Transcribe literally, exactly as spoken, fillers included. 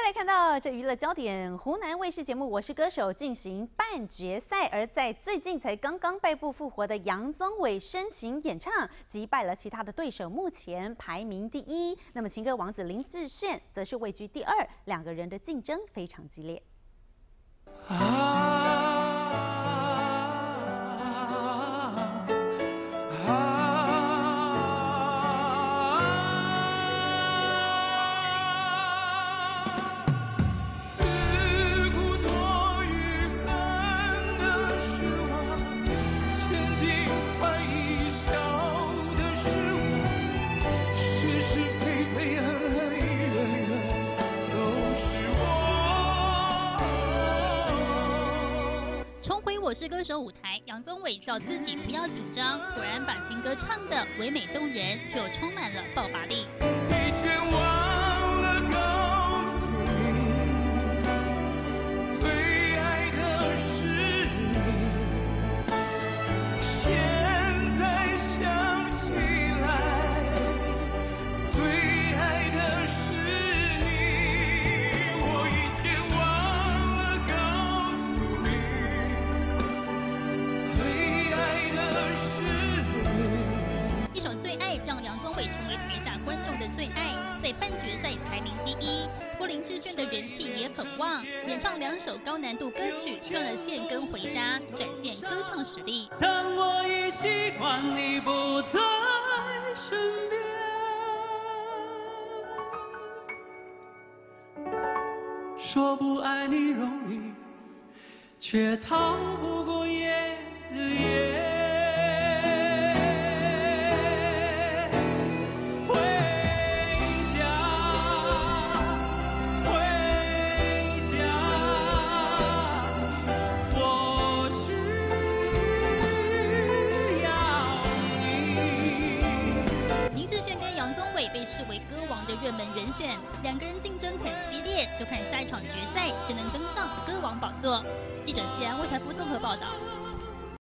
来看到这娱乐焦点，湖南卫视节目《我是歌手》进行半决赛，而在最近才刚刚败部复活的杨宗纬深情演唱，击败了其他的对手，目前排名第一。那么情歌王子林志炫则是位居第二，两个人的竞争非常激烈。啊我是歌手舞台，杨宗纬叫自己不要紧张，果然把情歌唱得唯美动人，却又充满了爆发力。在半决赛排名第一，不过林志炫的人气也很旺，演唱两首高难度歌曲，断了线跟回家，展现歌唱实力。当我已习惯你不在身边，说不爱你容易，却逃不过夜的夜。被视为歌王的热门人选，两个人竞争很激烈，就看下一场决赛谁能登上歌王宝座。记者谢安为台福综合报道。